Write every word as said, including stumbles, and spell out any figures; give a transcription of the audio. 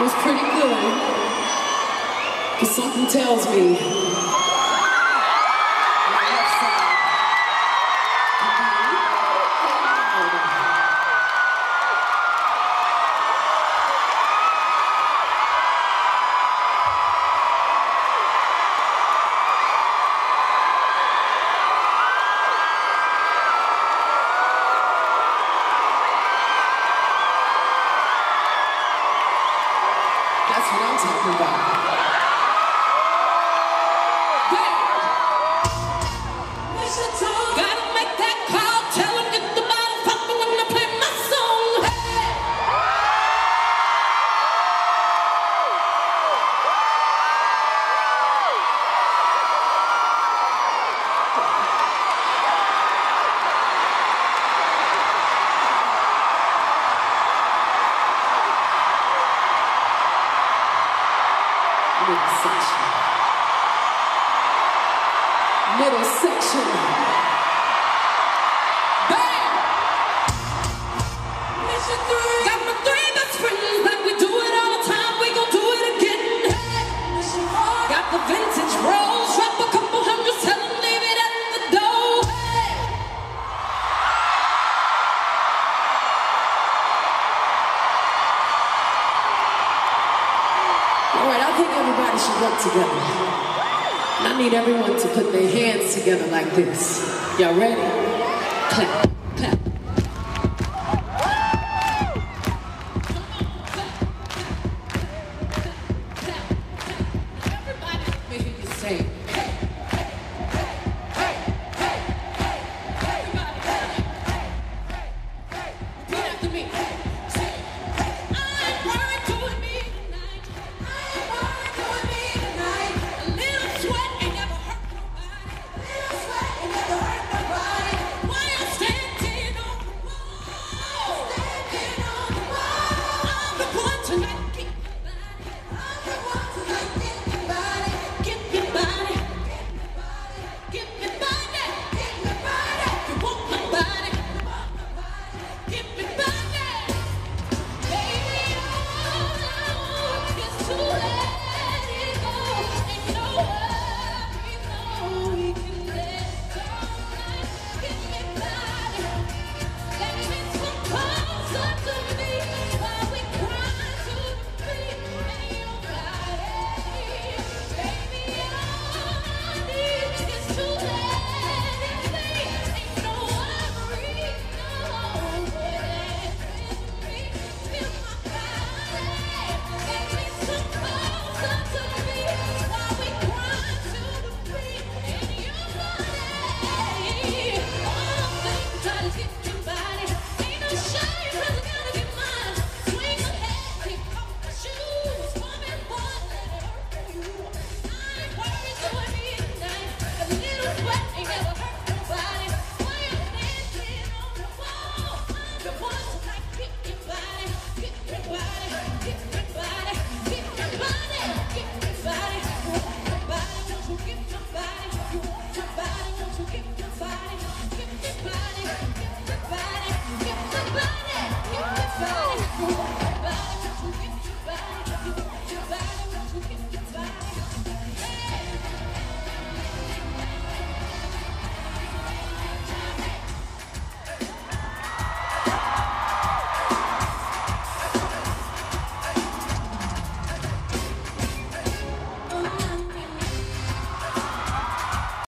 was pretty good, but something tells me that's what I'm talking about. Gotta make that call, tell them get the bottle poppin' when I play my song. Hey! Middle section. Middle section. Bam! Mission three. Got my three best friends like we do it all the time. We gon' do it again. Hey! Mission four. Got the vintage rolls. Drop a couple hundred, tell them leave it at the door. Hey! All right, I think everybody should work together. And I need everyone to put their hands together like this. Y'all ready? Clap, clap.